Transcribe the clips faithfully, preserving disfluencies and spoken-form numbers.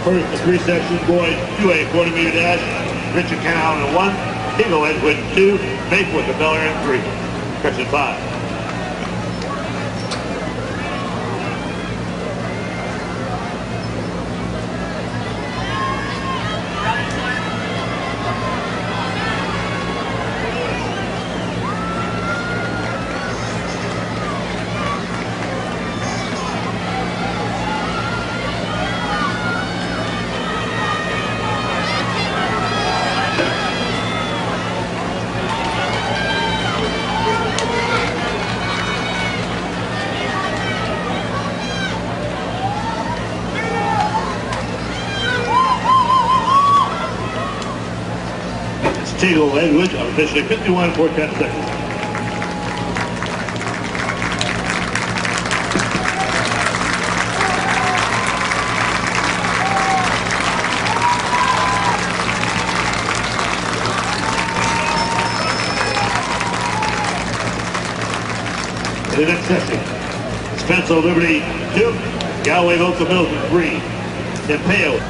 first of three sections, boys two A forty meter dash, Richard Canal in one, Eagle Edgewood in two, Maplewood to Bel Air in three. Section five. Eagle Edgewood on officially fifty-one for ten seconds. In the next session, Spencer Liberty two, Galway Local Mills in three, Impale.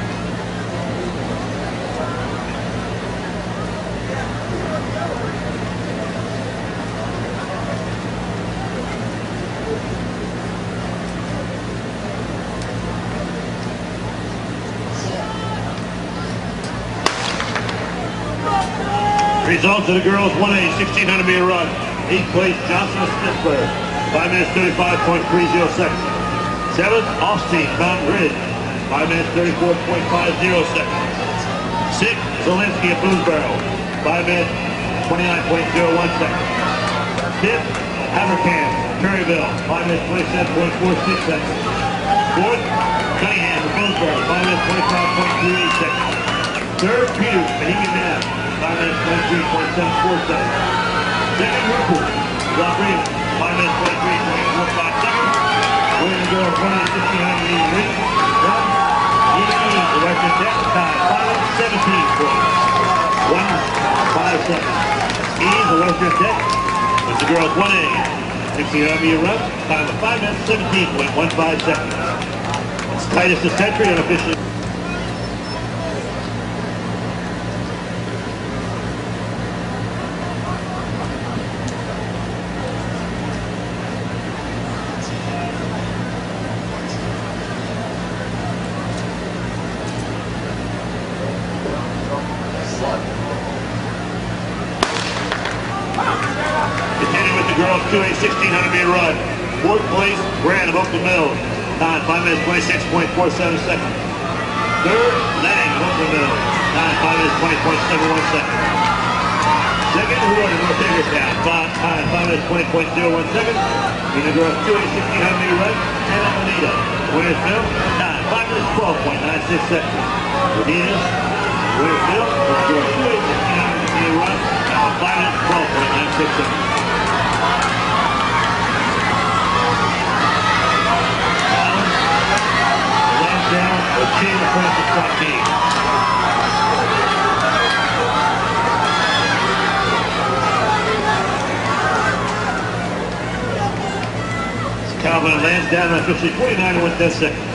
Results of the girls one A sixteen hundred meter run. Eighth place Johnson Smithburg, five minutes thirty-five point three zero seconds. Seventh Austin Mountain Ridge, five minutes thirty-four point five zero seconds. Sixth Zelinsky at Boonesboro, five minutes twenty-nine point zero one seconds. Fifth Havercam, Perryville, five minutes twenty-seven point four six seconds. Fourth Cunningham at Boonesboro, five minutes twenty-five point three eight seconds. Third Peters, Mohegan Dam, five minutes twenty-three point seven four seconds. Second Whirlpool, Rock Raven, five minutes twenty-three point four five seconds. Winning the girls one A sixteen hundred meter race. One, Ian Eames, the Western Tech, time five minutes seventeen point one five seconds. Eames, the Western Tech, with the girls one A sixteen hundred meter run, time of five minutes seventeen point one five seconds. It's tightest of the century unofficially. Girls two A sixteen hundred meter run. Fourth place, Grant of Oakland Mills. Time five minutes twenty-six point four seven seconds. Third, Lang of Oakland Mills. Time five minutes twenty point seven one seconds. Second, Ward of North Hagerstown. Time five minutes twenty point zero one seconds. In the girls two A sixteen hundred meter run, Anna Bonita. Winners Mill. Time five minutes twelve point nine six seconds. Bonita, Winners Mill. Girls two A sixteen hundred meter run. Time five minutes twelve point nine six seconds. Down, O'Shea to finish the front team. Calvin Lansdowne officially twenty-nine and one tenth seconds.